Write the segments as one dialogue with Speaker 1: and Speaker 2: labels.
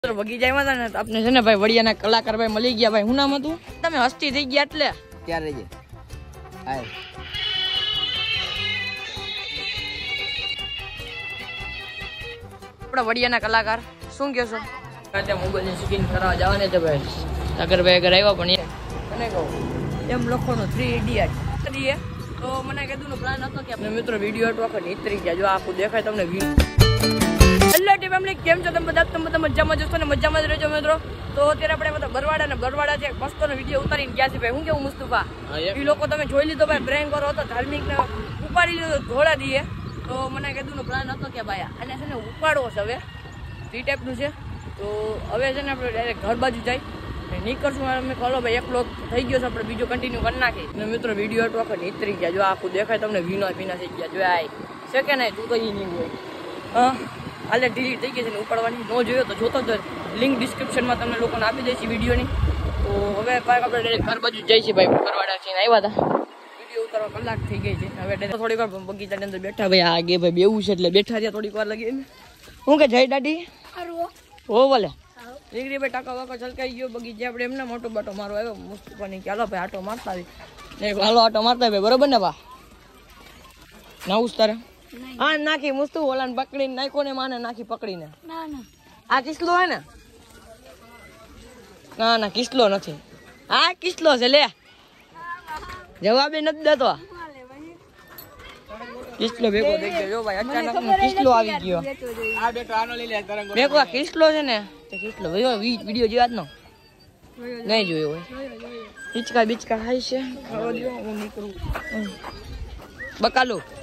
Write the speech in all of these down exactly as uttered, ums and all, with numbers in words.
Speaker 1: બગીચામાં હતા ને આપણે છે ને ભાઈ વડિયાના કલાકાર ભાઈ મળી ગયા ભાઈ. હું નામ હતું? તમે હસ્તી થઈ ગયા એટલે
Speaker 2: ક્યારે છે? હાય
Speaker 1: આપણા વડિયાના કલાકાર શું કહો છો? કાતે મોબાઈલની સ્કીન કરાવવા જવાને છે ભાઈ. સાગર ભાઈ અગર આવ્યા પણ મને કહું એમ લખવાનું થ્રી ઇડિયટ કરીએ તો મને કીધું નો પ્લાન હતો કે આપણે મિત્રો વિડીયો હતો આખો નીતરી ગયા. જો આખું દેખાય તમને વ્યૂ. હેલો ટીમ ફેમિલી, કેમ છો તમે બધા? તમે બધા મજામાં જશો ને મજામાં જ રહેજો મિત્રો. તો અત્યારે આપણે બધા બરવાડા ને બરવાડા છે મસ્તનો વિડીયો ઉતારીને ગયા છે ભાઈ. હું કેવું મુસ્તુફા એ લોકો તમે જોઈ લીધો ભાઈ. પ્રેન્ક કરો હતો ધાર્મિક ને ઉપાડી લીધો ધોળા દીએ. તો મને કીધું નો પ્લાન હતો કે ભાઈ આને છે ને ઉપાડવો છે હવે ટી ટાઈપનું છે. તો હવે છે ને આપણે ડાયરેક્ટ ઘર બાજુ જાય નીકળશું. અમે કહો ભાઈ એકલો થઈ ગયો છે આપણે બીજો કન્ટિન્યુ કરી નાખી ને મિત્રો. વિડીયો હતો આખો નીતરી ગયા. જો આખું દેખાય તમને વિના પીના થઈ ગયા. જો આ છે કે નહીં તું તો એ નહીં હોય. હા હાલે ડિલીટ થઈ ગઈ છે ને ઉપાડવાની ન જોયો તો જોતો જ લિંક ડિસ્ક્રિપ્શનમાં તમને લોકોને આપી દઈશું વિડીયોની. તો હવે પાક આપણે ડાયરેક્ટ ઘર બાજુ જઈએ છીએ ભાઈ. બરવાડા છે આવ્યા હતા વિડીયો ઉતારવા કલાક થઈ ગઈ છે. હવે થોડીક વાર બગીચાની અંદર બેઠા ભાઈ. આ ગે ભાઈ બેવું છે એટલે બેઠા રહ્યા થોડીક વાર લગી. હું કે જય દાદી હો ભલે દીકરી ભાઈ ટાકા વાકો છલકાઈ ગયો બગીચે. આપણે એમને મોટો બાટો મારો આવ્યો મુસ્તુફાની. ચાલો ભાઈ આટો મારતા આવી હાલો આટો મારતા ભાઈ બરોબર ને બા ના ઉસ્તારે હા નાખી મુસ્તુ ઓલાને પકડીને નાખો ને માને નાખી પકડીને. આ કિસલો હે ને? ના ના કિસલો નથી. આ કિસલો છે લે જવાબ નથી દેતો. કિસલો ભેગો થઈ ગયો જો ભાઈ. અચાનક કિસલો આવી ગયો. આ બેટો આનો લઈ લે તરંગો ભેગો. આ કિસલો છે ને તે કિસલો ભાઈ વિડિયો જોયા જ નો નહીં જોયો હોય. હિચકા બિચકા ખાઈ છે ખાવા દો હું નીકળું બકાલું.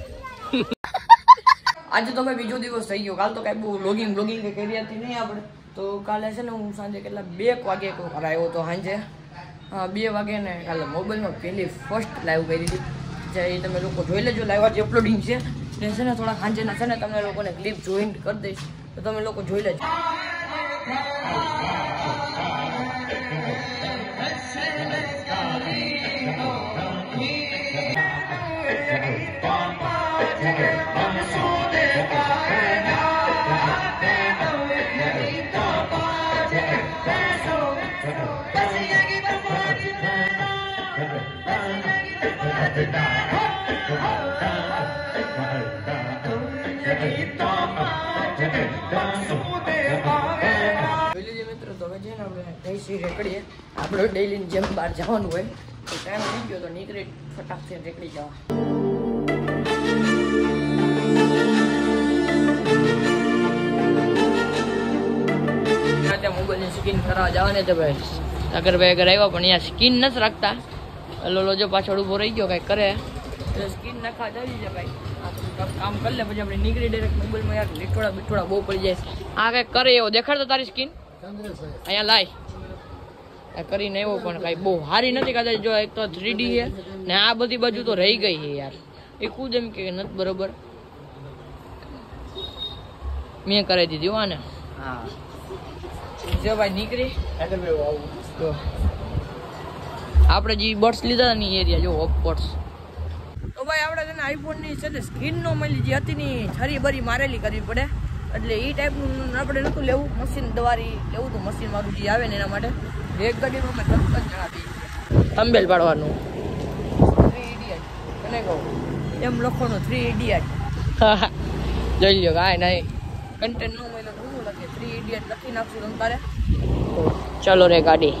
Speaker 1: આજે તો ભાઈ બીજો દિવસ થઈ ગયો. કાલ તો કઈ બહુ લોગિંગ બ્લોગિંગ કઈ કરી હતી નહીં આપણે. તો કાલે છે ને હું સાંજે કેટલા બે વાગે કોઈ ઘર આવ્યો હતો સાંજે. હા બે વાગે ને કાલે મોબાઈલમાં પહેલી ફર્સ્ટ લાઈવ કરી હતી. જે તમે લોકો જોઈ લેજો. લાઈવ આજે અપલોડિંગ છે ને છે ને થોડા સાંજેના છે ને તમને લોકોને ક્લિપ જોઈન કરી દઈશ તો તમે લોકો જોઈ લેજો. મિત્રો તો હવે છે ને આપણે જઈશી રેકડીએ. આપણે ડેઈલી જેમ બહાર જવાનું હોય તો ટાઈમ થઈ ગયો તો નીકળી ફટાકથી રેકડી જવા. ત્યાં મોબાઈલની સ્કીન કરાવવા જવાને તો ભાઈ. સાગર ભાઈ અગર આવ્યા પણ અહીંયા સ્કીન નથી રાખતા. હલો જો પાછળ ઉભો રહી ગયો કઈ કરે સ્કીન નાખવા જવી છે ભાઈ. કામ કરી લે પછી આપણે નીકળી ડાયરેક્ટ મોબાઈલમાં યાર લીઠોડા બીઠોડા બહુ પડી જાય. આ કઈ કરે એવો દેખાડતો તારી સ્કીન અહીંયા લાય કરીને એવો પણ કઈ બહુ સારી નથી. કદાચ જો એક તો થ્રી ડી છે ને આ બધી બાજુ તો રહી ગઈ છે યાર. એ ખુદ એમ કે નથી બરોબર મેં કરી દીધી આને. હા જો ભાઈ નીકળી આપણે જે બર્ડ્સ લીધા હતા ને એરિયા જો બર્ડ્સ. તો ભાઈ આપણે છે ને આઈફોનની છે ને સ્ક્રીન નો મળી જે હતી ની છરી બરી મારેલી કરવી પડે એટલે એ ટાઈપનું આપણે નતું લેવું. મશીન દવારી લેવું હતું. મશીન મારું જે આવે ને એના માટે એક ગાડીમાં મેં દસ દસ જણા દઈએ થંબેલ પાડવાનું થ્રી ઇડિયટ અને કહું એમ લખવાનું થ્રી ઇડિયટ જોઈ લ્યો કાંઈ નહીં કન્ટેન્ટ નો મળે તો શું લખે થ્રી ઇડિયટ લખી નાખશું તમે તારે. ચલો રે ગાડી.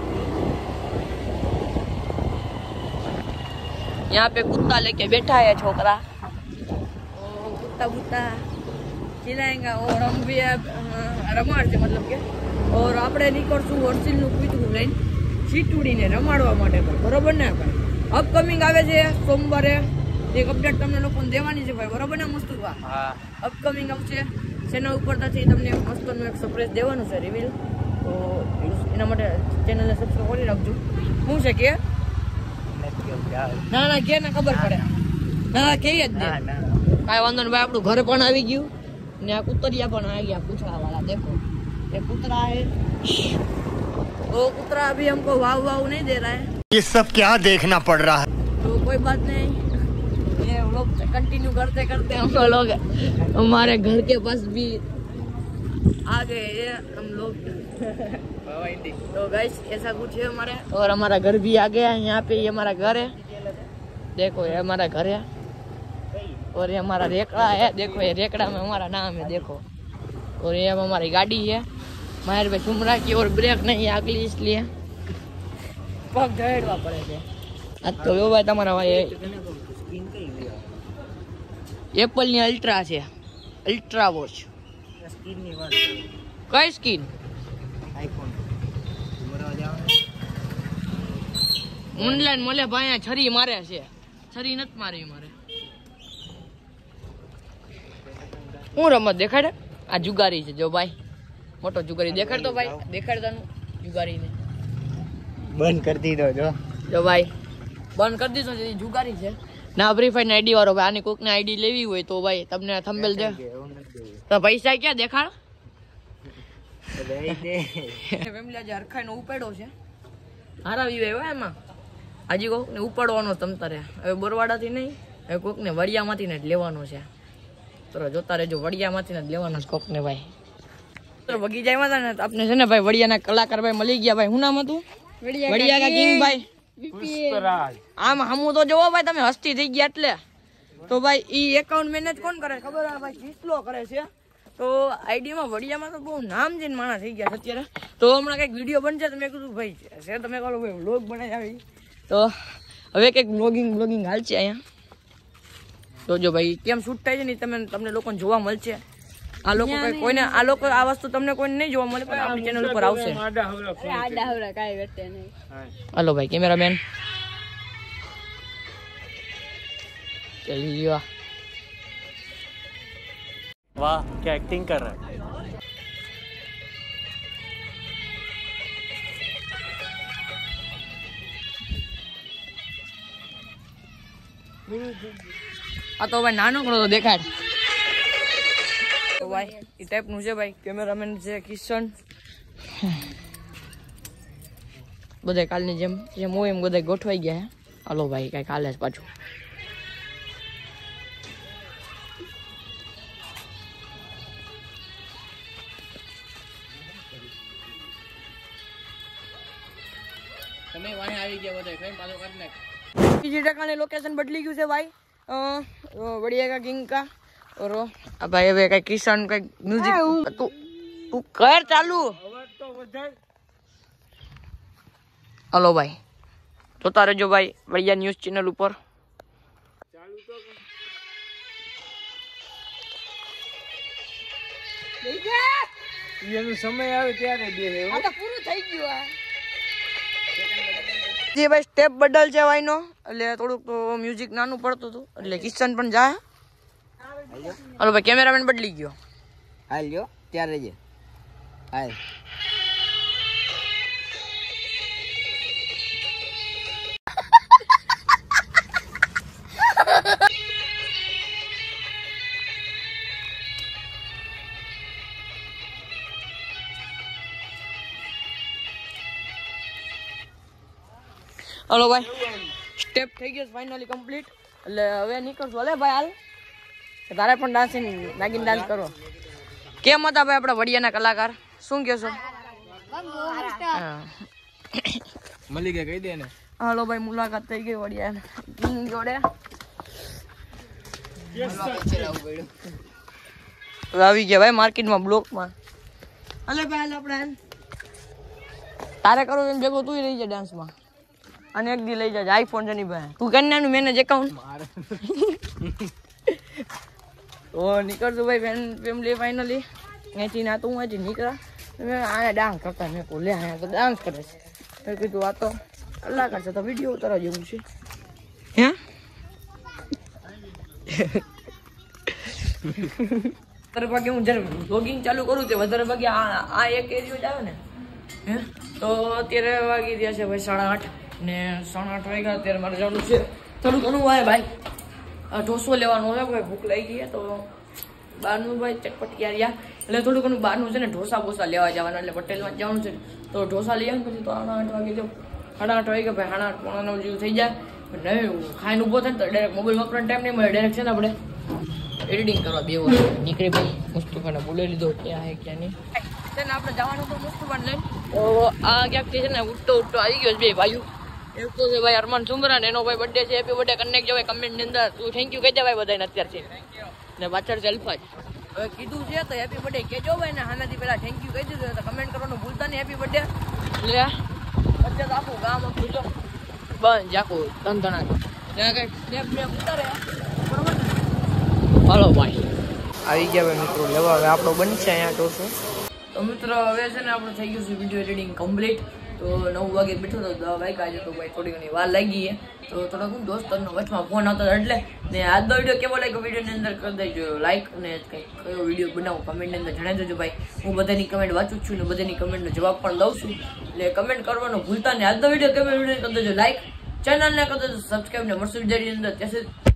Speaker 1: यहाँ पे कुत्ता लेके बैठा है छोकरा. कुत्ता कुत्ता खिलाएंगे और हम भी रमाड़ से मतलब के और આપણે નીકળશું હર્ષિલ નું કૂતરું લઈને ચીટુડીને રમાડવા માટે. બરોબર ને ભાઈ? અપકમિંગ આવે છે સોમવારે એક અપડેટ તમને લોકોને દેવાની છે ભાઈ. બરોબર ને મુસ્તુફા? હા અપકમિંગ આવશે ચેનલ ઉપર ત્યાંથી તમને મસ્તનું એક સરપ્રાઈઝ દેવાનું છે રિવીલ. તો એના માટે ચેનલને સબસ્ક્રાઈબ કરી રાખજો. શું છે કે ના ના કે ને ખબર પડે ના કે જ ને કાંઈ વાંધો નહીં ભાઈ. આપણું ઘર પણ આવી ગયું ને આ કુતરિયા પણ આવી ગયા પૂછવા વાળા. દેખો ये कुतरा है वो कुतरा अभी हमको वाव वाव नहीं दे रहा है.
Speaker 3: ये सब क्या देखना पड़ रहा है.
Speaker 1: तो कोई बात नहीं ये लोग कंटिन्यू करते करते हम लोग हमारे घर के पास भी आ गए ये हम लोग। तो गाइस ऐसा कुछ है हमारे, और हमारा घर भी आ गया है। यहाँ पे ये हमारा घर है, देखो ये हमारा घर है, और ये हमारा रेकड़ा है, देखो ये रेकड़ा में हमारा नाम है देखो। और ये हमारी गाड़ी है मायर पे चुमरा की, और ब्रेक नहीं है अगली, इसलिए पग ढेड़वा पड़े थे। तो यो भाई તમારા ભાઈ એપલ ની અલ્ટ્રા છે, અલ્ટ્રા વોચ
Speaker 2: સ્કીન ની વાત
Speaker 1: કઈ સ્કીન
Speaker 2: આઈફોન મરવા જાવ
Speaker 1: ઓનલાઈન મળે ભાઈ, આ છરી મારે છે, છરી નથી મારી મારે। હું રમત દેખાડે, આ જુગારી છે જો ભાઈ, મોટો જુગારી દેખાડતો ભાઈ, દેખાડતાનું જુગારી ને
Speaker 2: બંધ કરી દીધો જો
Speaker 1: જો ભાઈ બંધ કરી દીધો છે, જુગારી છે ના ફ્રી ફાયર ની આઈડી વાળો ભાઈ। આની કોક ની આઈડી લેવી હોય તો ભાઈ તમને થંબનેલ દે, તો પૈસા ક્યાં દેખાડ ફેમિલી આજે હરખાઈ નો ઉપાડ્યો છે, હારા વી હોય એમાં હજી કોક ને ઉપાડવાનો તમતારે, હવે બોરવાડા થી નહીં, હવે કોક ને વડિયા માંથી ને જ લેવાનો છે। તો જોતા રહેજો, વડિયા માંથી ને જ લેવાનો છે કોક ને ભાઈ। તો બગીચામાં હતા ને આપણે છે ને ભાઈ વડિયાના કલાકાર ભાઈ મળી ગયા ભાઈ। શું નામ હતું? વડિયા કા કિંગ ભાઈ। આમ હમું તો જોવો ભાઈ, તમે હસ્તી થઈ ગયા એટલે તો ભાઈ ઈ એકાઉન્ટ મેનેજ કોણ કરે ખબર હે ભાઈ? કેટલો કરે છે। તો આઈડી માં વડિયામાં તો બહુ નામ જઈને માણસ થઈ ગયા છે અત્યારે। તો હમણાં કઈક વિડીયો બનશે તો મેં કીધું ભાઈ છે તમે કહો ભાઈ વ્લોગ બનાવી આવી, તો હવે કઈક બ્લોગિંગ બ્લોગિંગ હાલશે અહીંયા। તો જો ભાઈ કેમ શૂટ થાય છે ને તમે તમને લોકોને જોવા મળશે। આ લોકો કઈ કોઈને આ લોકો આ વસ્તુ તમને કોઈને નહીં જોવા મળે, પણ આપણી ચેનલ ઉપર આવશે। હાલો ભાઈ કેમેરામેન चलिए।
Speaker 4: वाह क्या एक्टिंग कर रहा है।
Speaker 1: આ તો ભાઈ નાનો કરો તો દેખાડ તો ભાઈ એ ટાઈપ નું છે ભાઈ। કેમેરામેન છે કિશન, બધા કાલની જેમ જેમ હોય એમ બધા ગોઠવાઈ ગયા હે। હાલો ભાઈ કઈ કાલે જ પાછું તમે વાણે આવી ગયા બધા કઈ પાછો કાઢ નાખ। બીજી ટકાની લોકેશન બદલી ગયું છે ભાઈ, વડિયા કા કિંગ કા। और भाई હવે કઈ કિશન કઈ મ્યુઝિક તું તું કર ચાલુ। हेलो भाई જોતા રહેજો ભાઈ વડિયા ન્યૂઝ ચેનલ ઉપર। ચાલુ તો
Speaker 4: એનો સમય આવે ત્યારે દે હે,
Speaker 1: આ તો પૂરું થઈ ગયું આ જે ભાઈ સ્ટેપ બદલ છે ભાઈ નો, એટલે થોડુંક તો મ્યુઝિક નાનું પડતું હતું એટલે કિશન પણ જાય। હાલો ભાઈ કેમેરામેન બદલી ગયો,
Speaker 2: હાલ જો ત્યારે જ હાલ
Speaker 1: હાલો ભાઈ સ્ટેપ થઈ ગયો ફાઇનલી કમ્પ્લીટ, એટલે હવે નીકળશું। હલે ભાઈ હાલ તારે પણ ડાન્સિંગ નાગીન ડાન્સ કરો। કેમ હતા ભાઈ આપણા વડિયાના કલાકાર, શું કહો છો?
Speaker 4: મળી ગયા કહી દે ને।
Speaker 1: હાલો ભાઈ મુલાકાત થઈ ગઈ વડિયાના કિંગ જોડે। આવી ગયા ભાઈ માર્કેટમાં બ્લોકમાં। હલે ભાઈ હાલ આપણે તારે કરો એમ ભેગો તું રહી જાય ડાન્સમાં, અને એક દી લઈ જાય આઈફોન છે ની ભાઈ તું કન્યાનું મેનેજ એકાઉન્ટ તો નીકળતું ભાઈ ફેમિલી ફાઇનલી અહીંથી ના તો હું હજી નીકળ્યા મેં આને ડાન્સ કરતા મેં કહું લે આયા તો ડાન્સ કરે છે, મેં કીધું આ તો કલાકાર છે તો વિડીયો ઉતારવા જેવું છે હે। વધારે ભાગે હું જ્યારે વ્લોગિંગ ચાલુ કરું તે વધારે ભાગે આ આ એક એરિયો જ આવે ને હે, તો અત્યારે વાગી રહ્યા છે ભાઈ સાડા આઠ ને સાડા આઠ વાગ્યા અત્યારે મારે જવાનું છે થોડું ઘણું આવે ભાઈ ઢોસો લેવાનો હોય ભાઈ, ભૂખ લાગી ગઈ તો બહારનું ભાઈ ચટપટી રહ્યા એટલે થોડું ઘણું બહારનું છે ને ઢોસા બોસા લેવા જવાનું, એટલે પટેલમાં જવાનું છે તો ઢોસા લઈ આવે પછી તો સાડા આઠ વાગે જાઉં, સાડા આઠ વાગે ભાઈ સાડા આઠ પોણા નવ જેવું થઈ જાય, નહીં ખાઈને ઊભો થાય ને તો ડાયરેક્ટ મોબાઈલ વાપરવાનો ટાઈમ નહીં મળે, ડાયરેક્ટ છે ને આપણે એડિટિંગ કરવા બેવું નીકળી ભાઈ મુસ્તુફાને બોલાવી લીધો ક્યાં હે ક્યાં નહીં છે ને આપણે જવાનું તો મુસ્તુફાને લઈને તો આ ક્યાંકથી છે ને ઉઠતો ઉઠતો આવી ગયો છે બે ભાઈઓ એક તો છે ભાઈ અરમાન સુમરા ને એનો ભાઈ બર્થડે છે હેપી બર્થડે કનેક્ટ જવાય કમેન્ટની અંદર તું થેન્ક યુ કહી દે ભાઈ બધાને અત્યારથી ને પાછળ છે અલ્ફાજ હવે કીધું છે તો હેપી બર્થડે કહેજો ભાઈ ને સામેથી પહેલાં થેન્ક યુ કહી દીધું તો કમેન્ટ કરવાનું ભૂલતા નહીં હેપી બર્થડે એટલે અત્યારે આખું ગામ આખું જો બંધ આખું ધંધણા ત્યાં કંઈક સ્નેપ મેપ ઉતારે બરોબર હાલો ભાઈ આવી ગયા ભાઈ મિત્રો લેવા હવે આપણો બનશે અહીંયા ટોસો તો મિત્રો હવે છે ને આપણું થઈ ગયું છે વિડીયો એડિટિંગ કમ્પ્લીટ તો નવ વાગે બેઠો તો દસ વાગ્યા આજે તો ભાઈ થોડી ઘણી વાર લાગી છે તો થોડોક હું દોસ્તનો વચમાં ફોન આવતો એટલે ને આજનો વિડીયો કેવો લાગ્યો વિડીયોની અંદર કરી દેજો લાઈક અને કંઈક કયો વિડીયો બનાવો કમેન્ટની અંદર જણાવી દેજો ભાઈ હું બધાની કમેન્ટ વાંચું છું ને બધાની કમેન્ટનો જવાબ પણ દઉં છું એટલે કમેન્ટ કરવાનું ભૂલતા નહીં આજનો વિડીયો કેવો વિડીયો કરી દેજો લાઈક ચેનલને કરી દેજો સબસ્ક્રાઈબ ને મળશું વિડીયોની અંદર ત્યાં